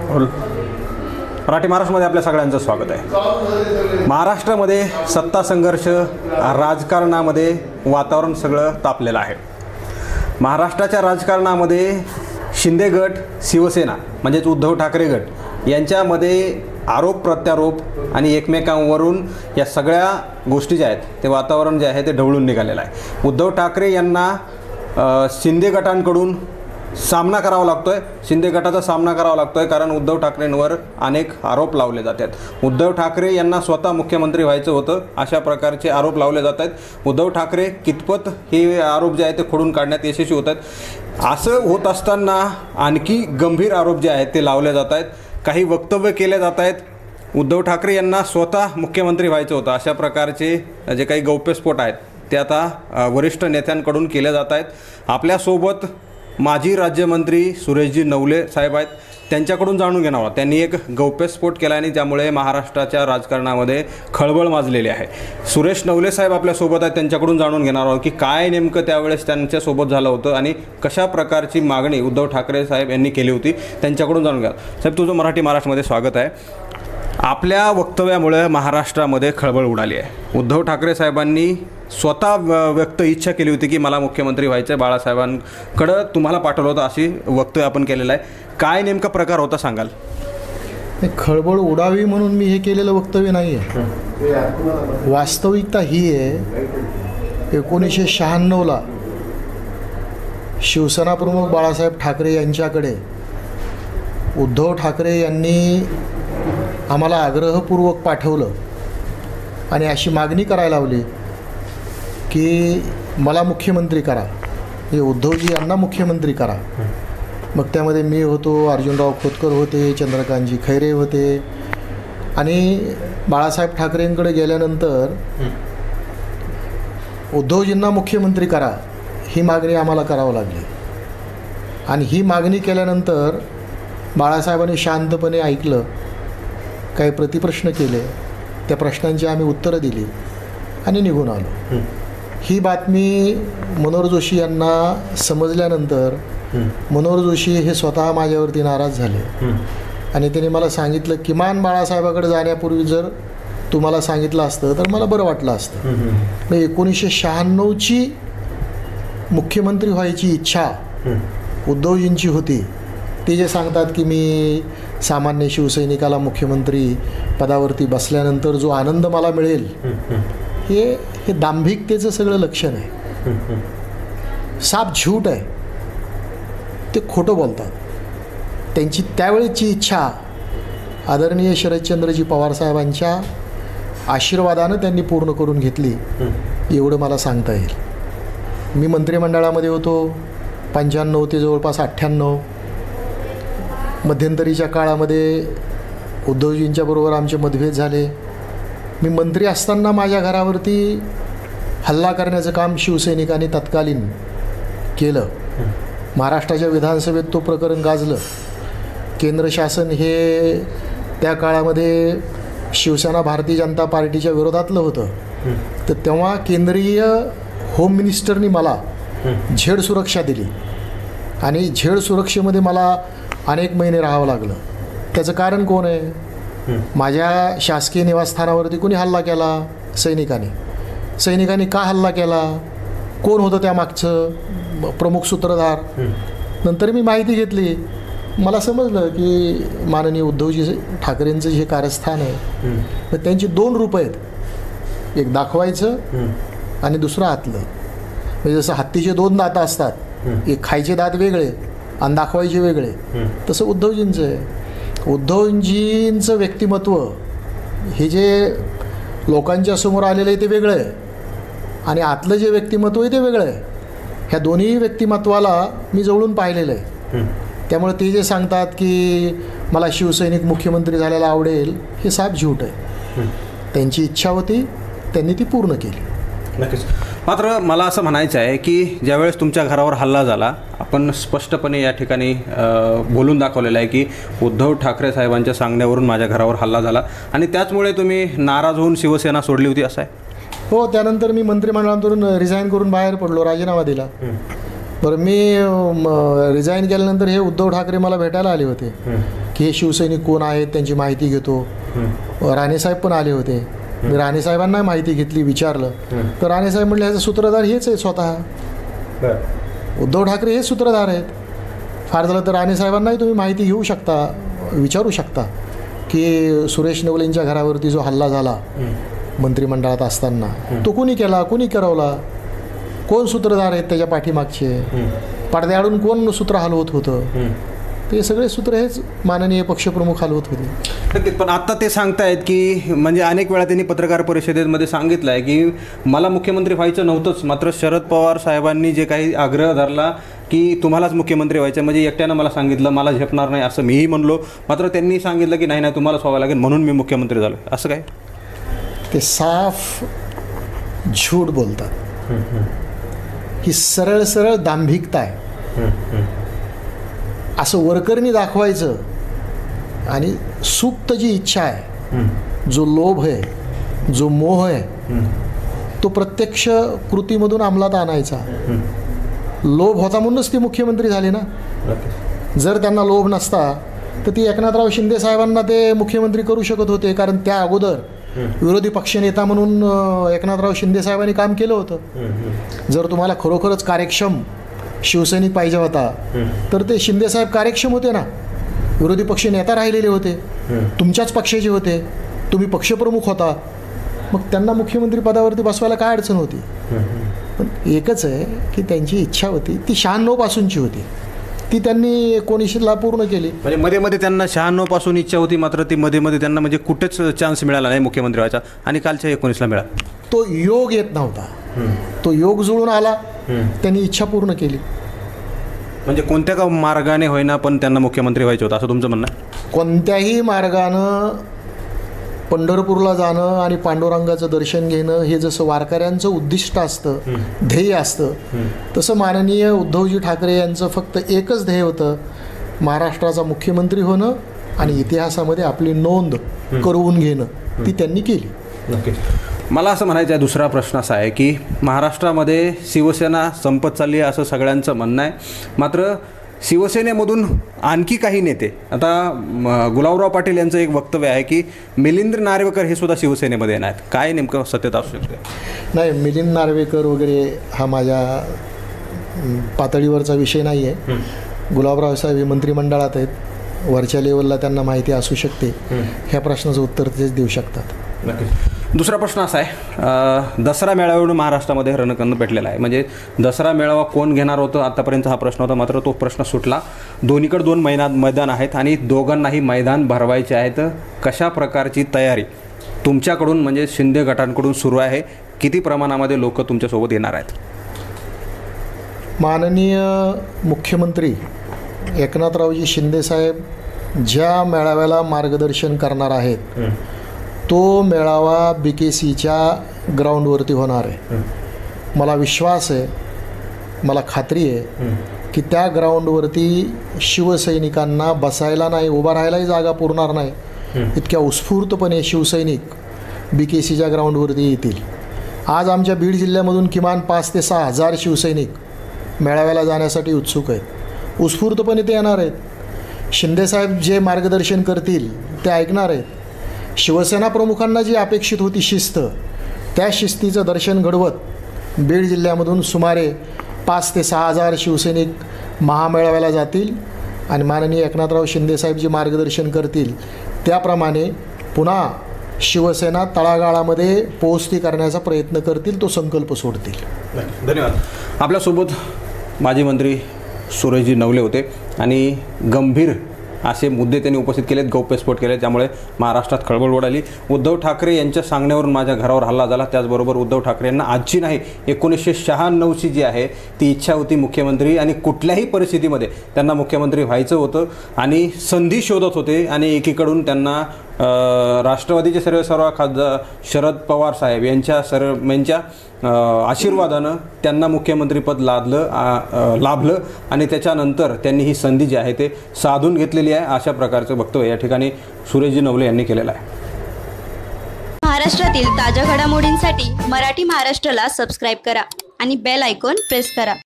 मराठी महाराष्ट्रामध्ये आपल्या सगळ्यांचं स्वागत आहे। महाराष्ट्रामध्ये सत्ता संघर्ष, राजकारणामध्ये वातावरण सगळं तापलेलं आहे। महाराष्ट्राच्या राजकारणामध्ये शिंदे गट, शिवसेना म्हणजेच उद्धव ठाकरे गट यांच्यामध्ये आरोप प्रत्यारोप आणि एकमेकांवरून या सगळ्या गोष्टी ज्या आहेत ते वातावरण जे आहे ते ढवळून निघालेलं आहे। उद्धव ठाकरे यांना शिंदे गटांकडून सामना करावा लागतोय, शिंदे गटाचा सामना करावा लागतोय, कारण उद्धव ठाकरेंवर अनेक आरोप लावले जात आहेत। उद्धव ठाकरे यांना स्वतः मुख्यमंत्री व्हायचं होतं अशा प्रकारचे आरोप लावले जात आहेत। उद्धव ठाकरे कितपत हे आरोप जे आहेत ते खोडून काढण्यात यशस्वी होत आहेत। असं होत असताना आणखी गंभीर आरोप जे आहेत ते लावले जात आहेत, काही वक्तव्य केले जात आहेत। उद्धव ठाकरे यांना स्वतः मुख्यमंत्री व्हायचं होतं अशा प्रकारचे जे काही गौप्यस्फोट आहेत ते आता वरिष्ठ नेत्यांकडून केले जात आहेत। आपल्यासोबत माजी राज्यमंत्री सुरेशजी नवले साहेब आहेत, त्यांच्याकडून जाणून घेणार आहोत। त्यांनी एक गौप्यस्फोट केला आणि त्यामुळे महाराष्ट्राच्या राजकारणामध्ये खळबळ माजलेली आहे। सुरेश नवले साहेब आपल्यासोबत आहेत, त्यांच्याकडून जाणून घेणार आहोत की काय नेमकं त्यावेळेस त्यांच्यासोबत झालं होतं आणि कशा प्रकारची मागणी उद्धव ठाकरे साहेब यांनी केली होती, त्यांच्याकडून जाणून घ्या। साहेब, तुझं मराठी महाराष्ट्रामध्ये स्वागत आहे। आपल्या वक्तव्यामुळे महाराष्ट्रामध्ये खळबळ उडाली आहे। उद्धव ठाकरे साहेबांनी स्वतः व्यक्त इच्छा केली होती की मला मुख्यमंत्री व्हायचं आहे, बाळासाहेबांकडं तुम्हाला पाठवलं होतं अशी वक्तव्य आपण केलेलं आहे। काय नेमका प्रकार होता सांगाल? खळबळ उडावी म्हणून मी हे केलेलं वक्तव्य नाही आहे। वास्तविकता ही आहे, 1996ला शिवसेना प्रमुख बाळासाहेब ठाकरे यांच्याकडे उद्धव ठाकरे यांनी आम्हाला आग्रहपूर्वक पाठवलं आणि अशी मागणी करायला लावली की मला मुख्यमंत्री करा, हे उद्धवजी यांना मुख्यमंत्री करा। मग त्यामध्ये मी होतो, अर्जुनराव खोतकर होते, चंद्रकांतजी खैरे होते आणि बाळासाहेब ठाकरेंकडे गेल्यानंतर उद्धवजींना मुख्यमंत्री करा ही मागणी आम्हाला करावं लागली। आणि ही मागणी केल्यानंतर बाळासाहेबांनी शांतपणे ऐकलं, काही प्रतिप्रश्न केले, त्या प्रश्नांची आम्ही उत्तरं दिली आणि निघून आलो। ही बातमी मनोहर जोशी यांना समजल्यानंतर मनोहर जोशी हे स्वतः माझ्यावरती नाराज झाले आणि त्यांनी मला सांगितलं, किमान बाळासाहेबाकडे जाण्यापूर्वी जर तुम्हाला सांगितलं असतं तर मला बरं वाटलं असतं। मग 1996ची मुख्यमंत्री व्हायची इच्छा उद्धवजींची होती, ते जे सांगतात की मी सामान्य शिवसैनिकाला मुख्यमंत्री पदावरती बसल्यानंतर जो आनंद मला मिळेल, हे दांभिकतेचं सगळं लक्षण आहे। साप झूट आहे, ते खोटं बोलतात। त्यांची त्यावेळेची इच्छा आदरणीय शरदचंद्रजी पवार साहेबांच्या आशीर्वादानं त्यांनी पूर्ण करून घेतली, एवढं मला सांगता येईल। मी मंत्रिमंडळामध्ये होतो 95 ते जवळपास 98। मध्यंतरीच्या काळामध्ये उद्धवजींच्या बरोबर आमचे मतभेद झाले। मी मंत्री असताना माझ्या घरावरती हल्ला करण्याचं काम शिवसैनिकांनी तत्कालीन केलं। महाराष्ट्राच्या विधानसभेत तो प्रकरण गाजलं। केंद्र शासन हे त्या काळामध्ये शिवसेना भारतीय जनता पार्टीच्या विरोधातलं होतं, तर तेव्हा केंद्रीय होम मिनिस्टरनी मला झेड सुरक्षा दिली आणि झेड सुरक्षेमध्ये मला अनेक महिने राहावं लागलं। त्याचं कारण कोण आहे? माझ्या शासकीय निवासस्थानावरती कोणी हल्ला केला? सैनिकांनी का हल्ला केला? कोण होतं त्यामागचं प्रमुख सूत्रधार? नंतर मी माहिती घेतली, मला समजलं की माननीय उद्धवजी ठाकरेंचं जे कारस्थान आहे तर त्यांची 2 रूपं आहेत, एक दाखवायचं आणि दुसरं आतलं। म्हणजे जसं हत्तीचे 2 दात असतात, एक खायचे दात वेगळे आणि दाखवायचे वेगळे, तसं उद्धवजींचं आहे। उद्धवजींचं व्यक्तिमत्व हे जे लोकांच्या समोर आलेलं आहे ते वेगळं आहे आणि आतलं जे व्यक्तिमत्व आहे ते वेगळं आहे। ह्या दोन्ही व्यक्तिमत्वाला मी जवळून पाहिलेलं आहे। त्यामुळे ते जे सांगतात की मला शिवसैनिक मुख्यमंत्री झालेला आवडेल, हे साप झूट आहे। त्यांची इच्छा होती, त्यांनी ती पूर्ण केली। नक्कीच। मात्र मला असं म्हणायचं आहे की ज्यावेळेस तुमच्या घरावर हल्ला झाला, आपण स्पष्टपणे या ठिकाणी बोलून दाखवलेलं आहे की उद्धव ठाकरे साहेबांच्या सांगण्यावरून माझ्या घरावर हल्ला झाला आणि त्याचमुळे तुम्ही नाराज होऊन शिवसेना सोडली होती, असं आहे? हो, त्यानंतर मी मंत्रिमंडळातून रिझाईन करून बाहेर पडलो, राजीनामा दिला। बरं, मी रिझाईन केल्यानंतर हे उद्धव ठाकरे मला भेटायला आले होते की हे शिवसैनिक कोण आहेत त्यांची माहिती घेतो. राणेसाहेब पण आले होते. मी राणेसाहेबांना माहिती घेतली, विचारलं तर राणेसाहेब म्हणले ह्याचा सूत्रधार हेच आहे स्वतः. उद्धव ठाकरे हे सूत्रधार आहेत. फार झालं तर राणेसाहेबांनाही तुम्ही माहिती घेऊ शकता, विचारू शकता की सुरेश नवलेंच्या घरावरती जो हल्ला झाला मंत्रिमंडळात असताना तो कोणी केला, कोणी करवला, कोण सूत्रधार आहेत त्याच्या पाठीमागचे, पडद्याआडून कोण सूत्र हलवत होतं. ते सगळे सूत्र हेच माननीय पक्षप्रमुख हलवत होते. नक्कीच. पण आत्ता ते सांगतायत की म्हणजे अनेक वेळा त्यांनी पत्रकार परिषदेमध्ये सांगितलं आहे की मला मुख्यमंत्री व्हायचं नव्हतंच, मात्र शरद पवार साहेबांनी जे काही आग्रह धरला की तुम्हालाच मुख्यमंत्री व्हायचं, म्हणजे एकट्यानं मला सांगितलं, मला झेपणार नाही असं मीही म्हणलो, मात्र त्यांनी सांगितलं की नाही नाही तुम्हालाच व्हावं लागेल म्हणून मी मुख्यमंत्री झालो. असं काय? ते साफ झूट बोलतात. ही सरळ सरळ दांभिकता आहे. असं वरकरणी दाखवायचं आणि सुप्त जी इच्छा आहे, जो लोभ आहे, जो मोह आहे, तो प्रत्यक्ष कृतीमधून अंमलात आणायचा. लोभ होता म्हणूनच ती मुख्यमंत्री झाली ना. जर त्यांना लोभ नसता तर ती एकनाथराव शिंदे साहेबांना ते मुख्यमंत्री करू शकत होते, कारण त्या अगोदर विरोधी पक्षनेता म्हणून एकनाथराव शिंदे साहेबांनी काम केलं होतं. जर तुम्हाला खरोखरच कार्यक्षम शिवसैनिक पाहिजे होता तर ते शिंदे साहेब कार्यक्षम होते ना. विरोधी पक्ष नेता राहिलेले होते, तुमच्याच पक्षाचे होते, तुम्ही पक्षप्रमुख होता, मग त्यांना मुख्यमंत्री पदावरती बसवायला काय अडचण होती. पण एकच आहे की त्यांची इच्छा होती ती 96 पासूनची होती, ती त्यांनी 19ला पूर्ण केली. म्हणजे मध्ये मध्ये त्यांना 96 पासून इच्छा होती, मात्र ती मध्ये मध्ये त्यांना म्हणजे कुठेच चान्स मिळाला नाही मुख्यमंत्री व्हायचा, आणि कालच्या 19ला मिळाला. तो योग येत नव्हता, तो योग जुळून आला, त्यांनी इच्छा पूर्ण केली. म्हणजे कोणत्या का मार्गाने होईना पण त्यांना मुख्यमंत्री व्हायचं होतं असं तुमचं म्हणणं आहे? कोणत्याही मार्गानं पंढरपूरला जाणं आणि पांडुरंगाचं दर्शन घेणं हे जसं वारकऱ्यांचं उद्दिष्ट असतं, ध्येय असतं, तसं माननीय उद्धवजी ठाकरे यांचं फक्त एकच ध्येय होतं, महाराष्ट्राचा मुख्यमंत्री होणं आणि इतिहासामध्ये आपली नोंद करून घेणं. ती त्यांनी केली. नक्कीच. मला असं म्हणायचं आहे, दुसरा प्रश्न असा आहे की महाराष्ट्रामध्ये शिवसेना संपत चालली आहे असं सगळ्यांचं म्हणणं आहे, मात्र शिवसेनेमधून आणखी काही नेते, आता गुलाबराव पाटील यांचं एक वक्तव्य आहे की मिलिंद नार्वेकर हे सुद्धा शिवसेनेमध्ये येणार आहेत. काय नेमकं सत्यता असू शकते? नाही, मिलिंद नार्वेकर वगैरे हा माझ्या पातळीवरचा विषय नाही आहे. गुलाबराव साहेब हे मंत्रिमंडळात आहेत, वरच्या लेवलला त्यांना माहिती असू शकते. ह्या प्रश्नाचं उत्तर तेच देऊ शकतात. नक्कीच. दुसरा प्रश्न असा आहे, दसरा मेळाव्यावरून महाराष्ट्रामध्ये रणकंद पेटलेला आहे. म्हणजे दसरा मेळावा कोण घेणार होतं आतापर्यंत हा प्रश्न होता, मात्र तो प्रश्न सुटला. दोन्हीकडे 2 मैदान आहेत आणि दोघांनाही मैदान भरवायचे आहेत. कशा प्रकारची तयारी तुमच्याकडून म्हणजे शिंदे गटांकडून सुरू आहे? किती प्रमाणामध्ये लोक तुमच्यासोबत येणार आहेत? माननीय मुख्यमंत्री एकनाथरावजी शिंदेसाहेब ज्या मेळाव्याला मार्गदर्शन करणार आहेत तो मेळावा BKCच्या ग्राउंडवरती होणार आहे. मला विश्वास आहे, मला खात्री आहे की त्या ग्राउंडवरती शिवसैनिकांना बसायला नाही, उभा राहायलाही जागा पुरणार नाही. इतक्या उत्स्फूर्तपणे शिवसैनिक BKCच्या ग्राउंडवरती येतील. आज आमच्या बीड जिल्ह्यामधून किमान 5 ते 6 हजार शिवसैनिक मेळाव्याला जाण्यासाठी उत्सुक आहेत. उत्स्फूर्तपणे ते येणार आहेत. शिंदेसाहेब जे मार्गदर्शन करतील ते ऐकणार आहेत. शिवसेना प्रमुखांना जी अपेक्षित होती शिस्त, त्या शिस्तीचं दर्शन घडवत बीड जिल्ह्यामधून सुमारे 5 ते 6 हजार शिवसैनिक महामेळाव्याला जातील आणि माननीय एकनाथराव शिंदेसाहेब जे मार्गदर्शन करतील त्याप्रमाणे पुन्हा शिवसेना तळागाळामध्ये पोहोचती करण्याचा प्रयत्न करतील, तो संकल्प सोडतील. धन्यवाद. आपल्यासोबत माजी मंत्री सुरेशजी नवले होते आणि गंभीर असे मुद्दे त्यांनी उपस्थित केलेत, गौप्यस्फोट केले, त्यामुळे महाराष्ट्रात खळबळ उडाली. उद्धव ठाकरे यांच्या सांगण्यावरून माझ्या घरावर हल्ला झाला. त्याचबरोबर उद्धव ठाकरे यांना आजची नाही 1996ची जी आहे ती इच्छा होती मुख्यमंत्री, आणि कुठल्याही परिस्थितीमध्ये त्यांना मुख्यमंत्री व्हायचं होतं आणि संधी शोधत होते. आणि एकीकडून त्यांना राष्ट्रवादीचे सर्वेसर्वा खासदार शरद पवार साहेब यांच्या आशीर्वादानं त्यांना मुख्यमंत्रीपद लाभलं आणि त्याच्यानंतर त्यांनी ही संधी जी आहे ते साधून घेतलेली आहे. अशा प्रकारचं वक्तव्य या ठिकाणी सुरेशजी नवले यांनी केलेलं आहे. महाराष्ट्रातील ताज्या घडामोडींसाठी मराठी महाराष्ट्राला सबस्क्राईब करा आणि बेल आयकॉन प्रेस करा.